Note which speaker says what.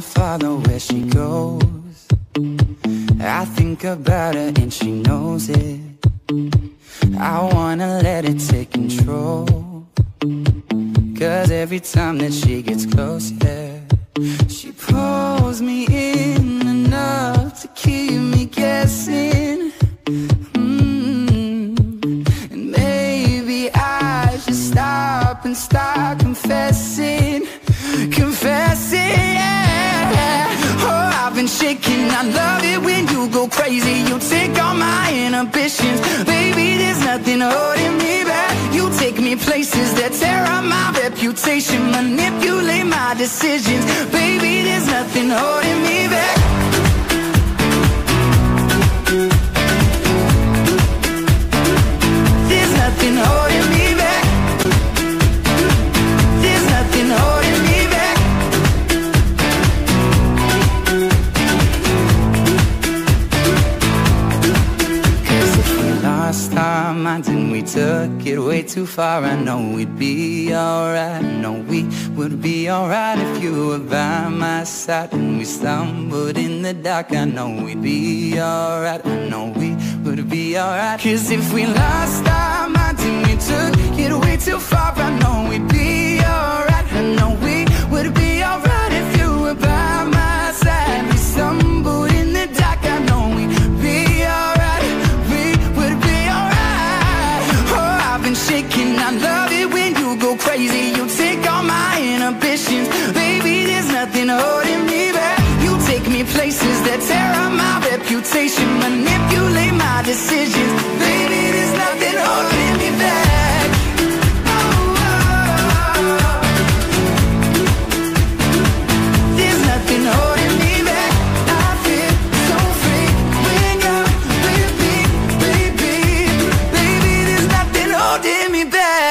Speaker 1: wanna follow where she goes. I think about her and she knows it. I wanna let it take control. 'Cause every time that she gets close, yeah, she pulls me in enough to keep me guessing. And maybe I should stop and start confessing. Confessing, yeah. Oh, I've been shaking. I love it when you go crazy. You take all my inhibitions. Baby, there's nothing holding me back. You take me places that tear up my reputation. Manipulate my decisions. Baby, there's nothing holding me back. There's nothing holding me back. There's nothing holding me back. Cause if we lost our minds and we took it way too far, I know we'd be alright. I know we would be alright if you were by my side. And we stumbled in the dark, I know we'd be alright. I know we would be alright. Cause if we lost our minds and we took it way too far, I know we'd be alright. I know we would be alright if you were by my side. We stumbled in the dark, I know we'd be alright. We would be alright. Oh, I've been shaking. I love it when you go crazy. You take all my inhibitions. Baby, there's nothing holding me back. You take me places that tear up my reputation. Manipulate my decisions. Baby, there's nothing holding me back. Oh, oh, oh. There's nothing holding me back. I feel so free when you're with me, baby. Baby, there's nothing holding me back.